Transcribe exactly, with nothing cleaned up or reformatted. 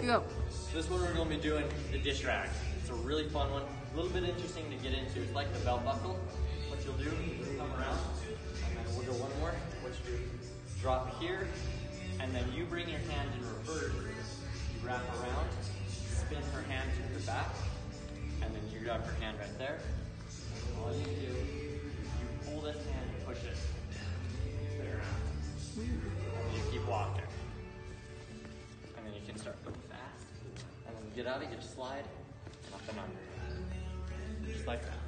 go. This one we're going to be doing the dish rag. It's a really fun one, a little bit interesting to get into. It's like the belt buckle. What you'll do is come around, and then we'll go one more. What you do, drop here, and then you bring your hand in reverse. You wrap around, spin her hand to the back, and then you grab her hand right there. And all you do is you pull this hand and push it. Spin it around. And then you keep walking. And then you can start going fast. And then get out of it, you just slide, and up and under. Just like that.